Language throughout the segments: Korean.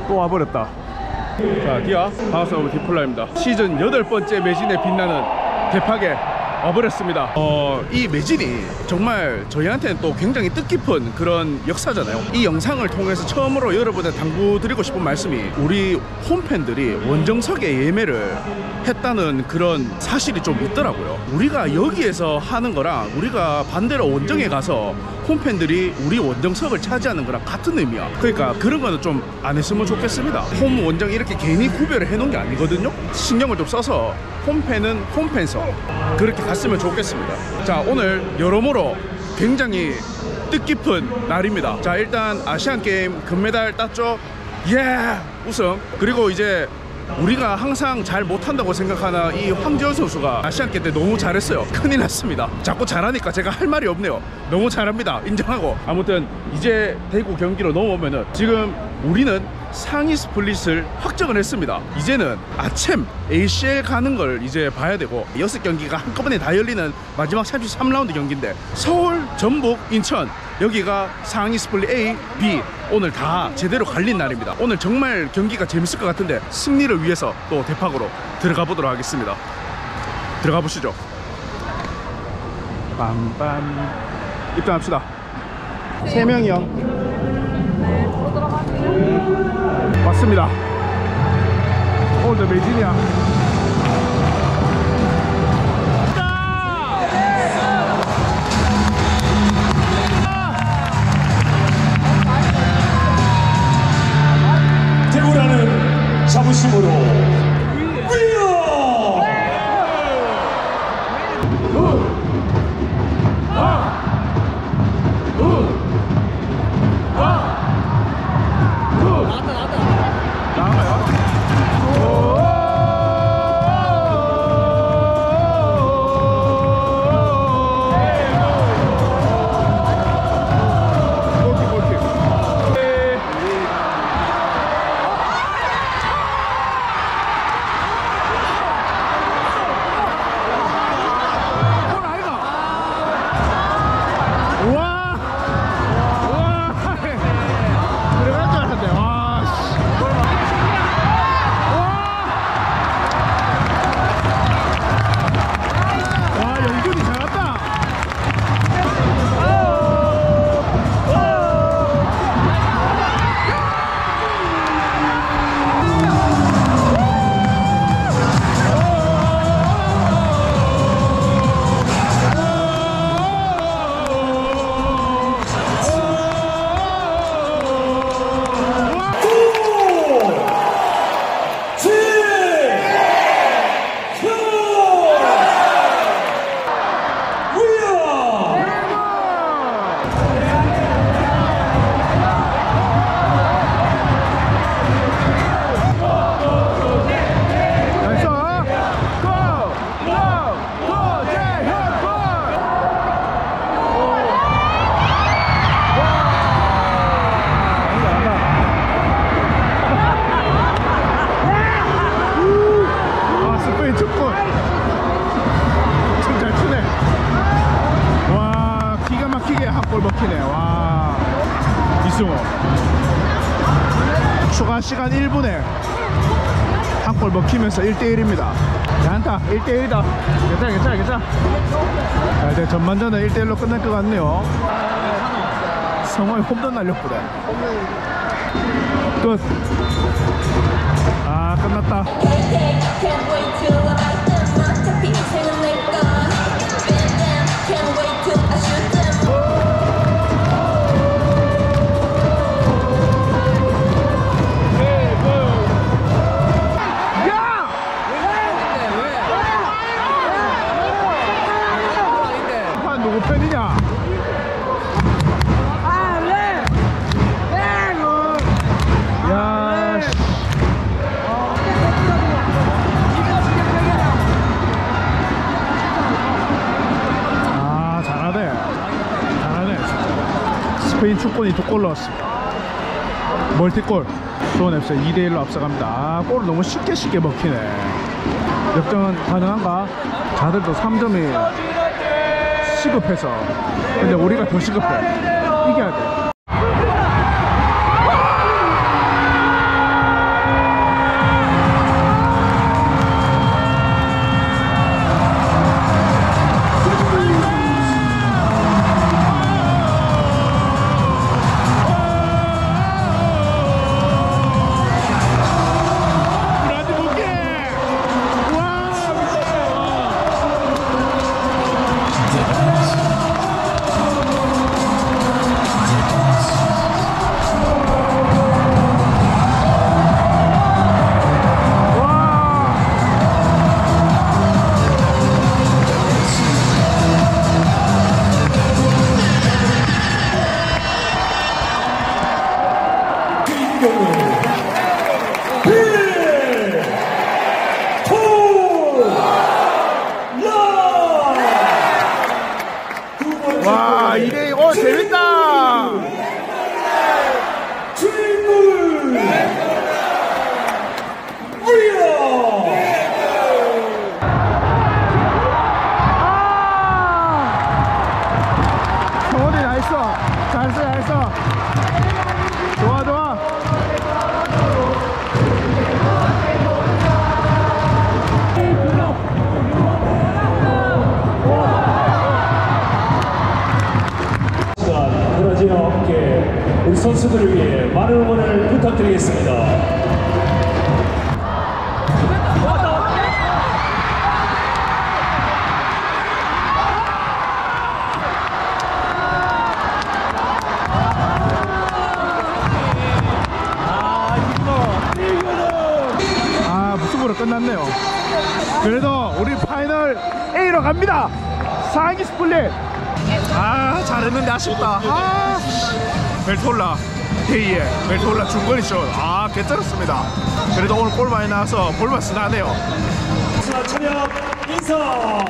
또 와버렸다. 자, 디아 바우스 오브 디플라입니다. 시즌 8번째 매진에 빛나는 대파게 와버렸습니다. 이 매진이 정말 저희한테는 또 굉장히 뜻깊은 그런 역사잖아요. 이 영상을 통해서 처음으로 여러분한테 당부드리고 싶은 말씀이, 우리 홈팬들이 원정석에 예매를 했다는 그런 사실이 좀 있더라고요. 우리가 여기에서 하는 거랑 우리가 반대로 원정에 가서 홈팬들이 우리 원정석을 차지하는 거랑 같은 의미야. 그러니까 그런 거는 좀 안 했으면 좋겠습니다. 홈 원정 이렇게 괜히 구별을 해놓은 게 아니거든요. 신경을 좀 써서 홈팬은 홈팬석 그렇게 갔으면 좋겠습니다. 자, 오늘 여러모로 굉장히 뜻깊은 날입니다. 자, 일단 아시안게임 금메달 땄죠. 예, 우승. 그리고 이제 우리가 항상 잘 못한다고 생각하는 이 황재원 선수가 아시안게임 때 너무 잘했어요. 큰일 났습니다. 자꾸 잘하니까 제가 할 말이 없네요. 너무 잘합니다. 인정하고. 아무튼 이제 대구 경기로 넘어오면은 지금 우리는 상위 스플릿을 확정을 했습니다. 이제는 아챔 ACL 가는 걸 이제 봐야 되고, 6경기가 한꺼번에 다 열리는 마지막 33라운드 경기인데, 서울, 전북, 인천 여기가 상위 스플릿 A, B 오늘 다 제대로 갈린 날입니다. 오늘 정말 경기가 재밌을 것 같은데 승리를 위해서 또 대팍으로 들어가 보도록 하겠습니다. 들어가 보시죠. 빰빰. 입장합시다. 3명이요. 맞습니다. 오늘도 매진이야. 대구라는 자부심으로 위어! 추가 시간 1분에 한 골 먹히면서 1대1입니다. 괜찮다. 1대1이다. 괜찮아. 자, 이제 전반전은 1대1로 끝날 것 같네요. 성화이 홈런 날렸구나. 끝. 아, 끝났다. 누구 팬이냐? 야, 아, 잘하네 진짜. 스페인 축구인이 2골 넣었습니다. 멀티골. 수원FC 2대1로 앞서갑니다. 아, 골을 너무 쉽게 먹히네. 역전은 가능한가? 자들도 3점이 시급해서. 근데 우리가 더 시급해. 이겨야 돼. 경우 와, 2대2. 재밌다. 주인공 리어. 정원이 나이스. 잘했어. 좋아. 브라질과 함께 우리 선수들을 위해 많은 응원을 부탁드리겠습니다. 무승부로 끝났네요. 그래도 우리 파이널 A로 갑니다. 상위 스플릿. 잘했는데 아쉽다. 벨톨라 K의 벨톨라 중거리 슛. 괜찮았습니다. 그래도 오늘 골 많이 나와서 볼맛이 나네요. 찬혁 인사.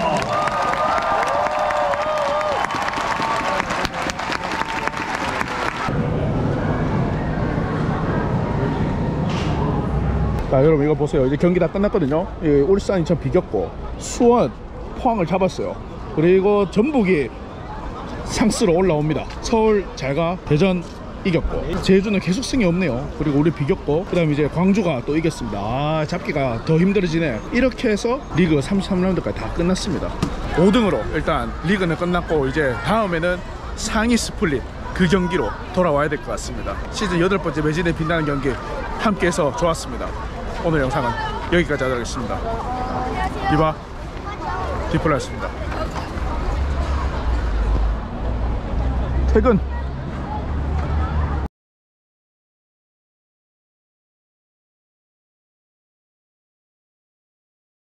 자, 여러분 이거 보세요. 이제 경기 다 끝났거든요. 울산, 인천 비겼고 수원, 포항을 잡았어요. 그리고 전북이 상스로 올라옵니다. 서울 잘가, 대전 이겼고 제주는 계속 승이 없네요. 그리고 우리 비겼고 그 다음에 이제 광주가 또 이겼습니다. 잡기가 더 힘들어지네. 이렇게 해서 리그 33라운드까지 다 끝났습니다. 5등으로 일단 리그는 끝났고 이제 다음에는 상위 스플릿 그 경기로 돌아와야 될 것 같습니다. 시즌 8번째 매진에 빛나는 경기 함께해서 좋았습니다. 오늘 영상은 여기까지 하도록 하겠습니다. 디바 디플라였습니다. 퇴근.